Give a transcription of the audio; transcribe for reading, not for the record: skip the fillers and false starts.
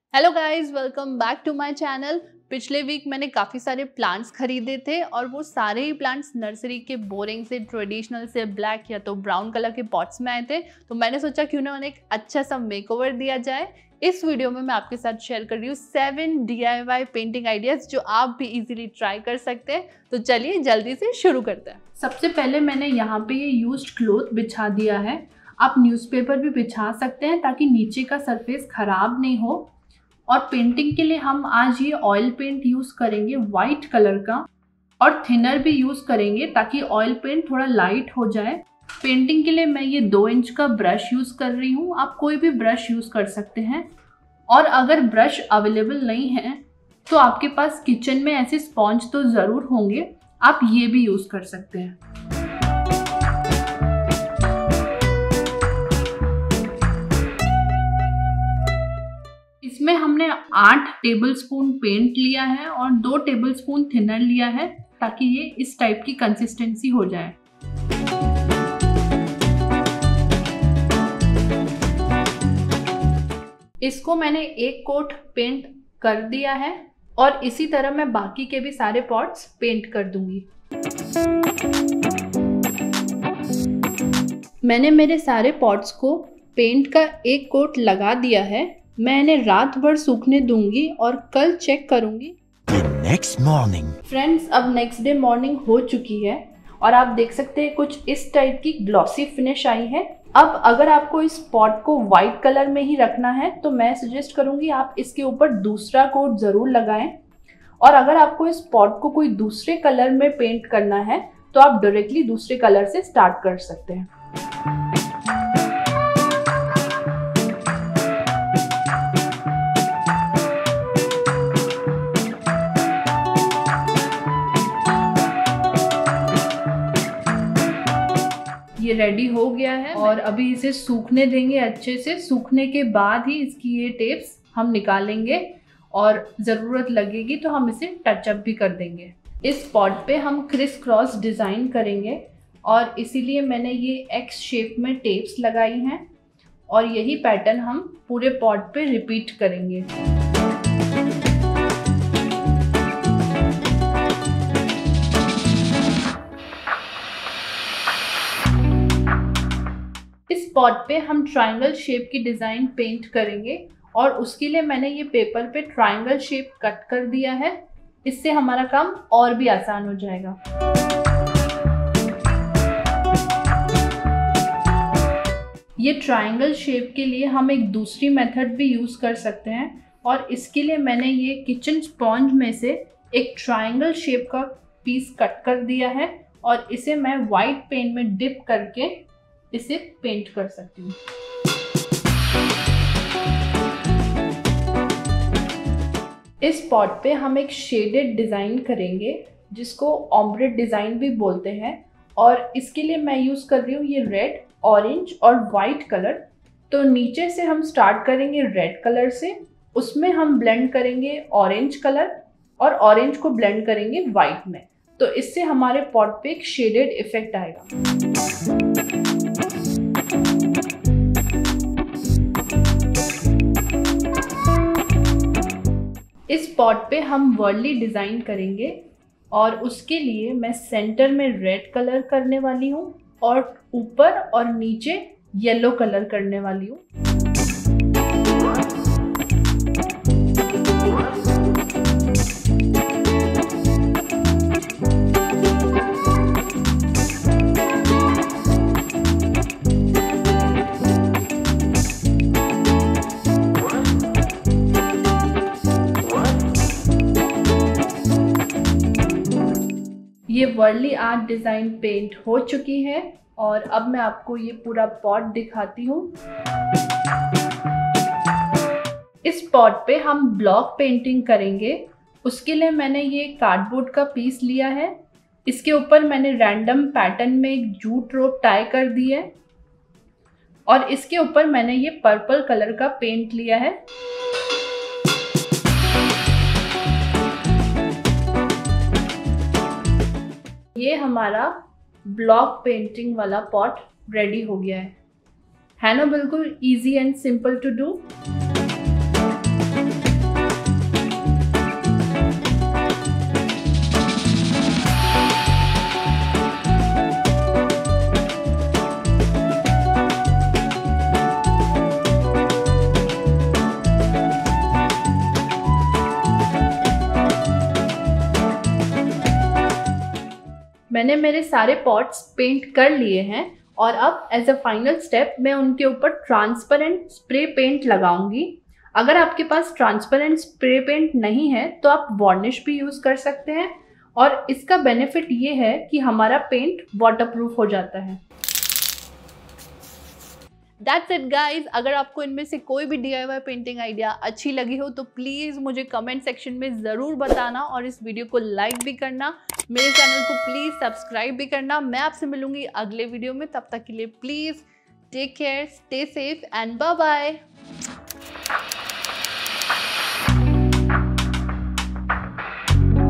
Hello guys, welcome back to my channel. पिछले week मैंने काफ़ी सारे प्लांट्स खरीदे थे और वो सारे ही प्लांट्स नर्सरी के बोरिंग से, ट्रेडिशनल से ब्लैक या तो ब्राउन कलर के पॉट्स में आए थे। तो मैंने सोचा क्यों ना उन्हें एक अच्छा सा मेकओवर दिया जाए। इस वीडियो में मैं आपके साथ शेयर कर रही हूँ 7 DIY पेंटिंग आइडियाज़ जो आप भी इजीली ट्राई कर सकते हैं। तो चलिए जल्दी से शुरू करते हैं। सबसे पहले मैंने यहाँ पे ये यूज्ड क्लॉथ बिछा दिया है। आप न्यूज़पेपर भी बिछा सकते हैं ताकि नीचे का सरफेस खराब नहीं हो। और पेंटिंग के लिए हम आज ये ऑयल पेंट यूज़ करेंगे वाइट कलर का, और थिनर भी यूज़ करेंगे ताकि ऑयल पेंट थोड़ा लाइट हो जाए। पेंटिंग के लिए मैं ये 2 इंच का ब्रश यूज़ कर रही हूँ। आप कोई भी ब्रश यूज़ कर सकते हैं, और अगर ब्रश अवेलेबल नहीं है तो आपके पास किचन में ऐसे स्पॉन्ज तो ज़रूर होंगे, आप ये भी यूज़ कर सकते हैं। इसमें हमने 8 टेबलस्पून पेंट लिया है और 2 टेबलस्पून थिनर लिया है ताकि ये इस टाइप की कंसिस्टेंसी हो जाए। इसको मैंने एक कोट पेंट कर दिया है और इसी तरह मैं बाकी के भी सारे पॉट्स पेंट कर दूंगी। मैंने मेरे सारे पॉट्स को पेंट का एक कोट लगा दिया है। मैं इन्हें रात भर सूखने दूंगी और कल चेक करूंगी। नेक्स्ट मॉर्निंग फ्रेंड्स, अब नेक्स्ट डे मॉर्निंग हो चुकी है और आप देख सकते हैं कुछ इस टाइप की ग्लॉसी फिनिश आई है। अब अगर आपको इस पॉट को वाइट कलर में ही रखना है तो मैं सजेस्ट करूंगी आप इसके ऊपर दूसरा कोट ज़रूर लगाएं। और अगर आपको इस पॉट को कोई दूसरे कलर में पेंट करना है तो आप डायरेक्टली दूसरे कलर से स्टार्ट कर सकते हैं। ये रेडी हो गया है और अभी इसे सूखने देंगे अच्छे से। सूखने के बाद ही इसकी ये टेप्स हम निकालेंगे और ज़रूरत लगेगी तो हम इसे टचअप भी कर देंगे। इस पॉट पे हम क्रिस क्रॉस डिज़ाइन करेंगे और इसीलिए मैंने ये एक्स शेप में टेप्स लगाई हैं और यही पैटर्न हम पूरे पॉट पे रिपीट करेंगे। इस पॉट पे हम ट्रायंगल शेप की डिज़ाइन पेंट करेंगे और उसके लिए मैंने ये पेपर पे ट्रायंगल शेप कट कर दिया है। इससे हमारा काम और भी आसान हो जाएगा। ये ट्रायंगल शेप के लिए हम एक दूसरी मेथड भी यूज़ कर सकते हैं और इसके लिए मैंने ये किचन स्पॉन्ज में से एक ट्रायंगल शेप का पीस कट कर दिया है और इसे मैं वाइट पेंट में डिप करके इसे पेंट कर सकती हूँ। इस पॉट पे हम एक शेडेड डिज़ाइन करेंगे जिसको ऑम्ब्रे डिज़ाइन भी बोलते हैं, और इसके लिए मैं यूज़ कर रही हूँ ये रेड, ऑरेंज और वाइट कलर। तो नीचे से हम स्टार्ट करेंगे रेड कलर से, उसमें हम ब्लेंड करेंगे ऑरेंज कलर और ऑरेंज को ब्लेंड करेंगे वाइट में। तो इससे हमारे पॉट पे एक शेडेड इफेक्ट आएगा। इस पॉट पे हम वर्ली डिज़ाइन करेंगे और उसके लिए मैं सेंटर में रेड कलर करने वाली हूँ और ऊपर और नीचे येलो कलर करने वाली हूँ। ये वर्ली आर्ट डिज़ाइन पेंट हो चुकी है और अब मैं आपको ये पूरा पॉट दिखाती हूँ। इस पॉट पे हम ब्लॉक पेंटिंग करेंगे। उसके लिए मैंने ये कार्डबोर्ड का पीस लिया है। इसके ऊपर मैंने रैंडम पैटर्न में एक जूट रोप टाई कर दी है और इसके ऊपर मैंने ये पर्पल कलर का पेंट लिया है। ये हमारा ब्लॉक पेंटिंग वाला पॉट रेडी हो गया है ना? बिल्कुल easy and simple to do. मैंने मेरे सारे पॉट्स पेंट कर लिए हैं और अब एज अ फाइनल स्टेप मैं उनके ऊपर ट्रांसपेरेंट स्प्रे पेंट लगाऊंगी। अगर आपके पास ट्रांसपेरेंट स्प्रे पेंट नहीं है तो आप वार्निश भी यूज़ कर सकते हैं और इसका बेनिफिट ये है कि हमारा पेंट वाटरप्रूफ हो जाता है। That's it guys। अगर आपको इनमें से कोई भी DIY पेंटिंग आइडिया अच्छी लगी हो तो प्लीज़ मुझे कमेंट सेक्शन में ज़रूर बताना और इस वीडियो को लाइक भी करना। मेरे चैनल को प्लीज़ सब्सक्राइब भी करना। मैं आपसे मिलूंगी अगले वीडियो में, तब तक के लिए please take care, stay safe and bye bye.